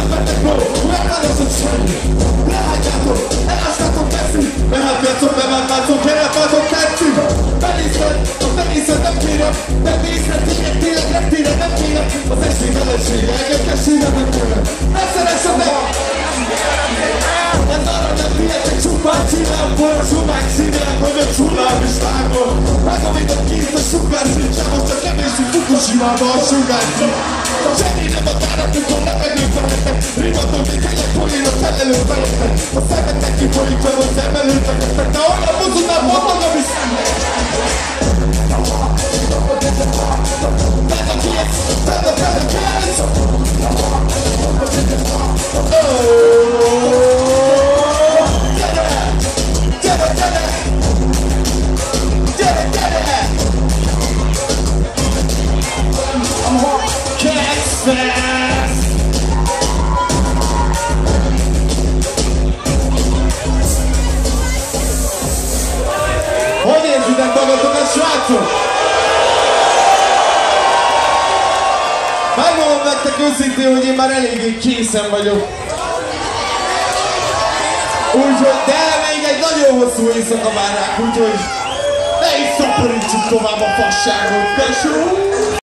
betegről, megválasztott semmi. Lehagyjátok, elástátok teszi. Behátjátok, bevágtátok, berápátok tetszik. Benézed, nem kérem. Nem nézed, tényleg nem tényleg nem kérem. Az esti felesége, engem kessége nem kérem. Ne szeressetek! Ez arra nem figyeltek, csupán csinál, borosú megszínál, hogy a csullám is vágol. Megamított ki itt a sugárszíncsám, most csak nem értjük Fukushimába a sugárszín. Semmi nem a tárak, mikor levegők vehetnek. Rimatom, még egyek polén a felelő fejetnek. A szemetek kifolyik fel, hogy szemelőtekettek. De olyan mozudnál, mondom, ami szemnek. Hogy érzitek magatokat, srácok? Megmondom nektek őszintén, hogy én már eléggé készen vagyok. Úgyhogy, de még egy nagyon hosszú éjszaka vár ránk, úgyhogy ne is szaporítsuk tovább a fasságot, tesó!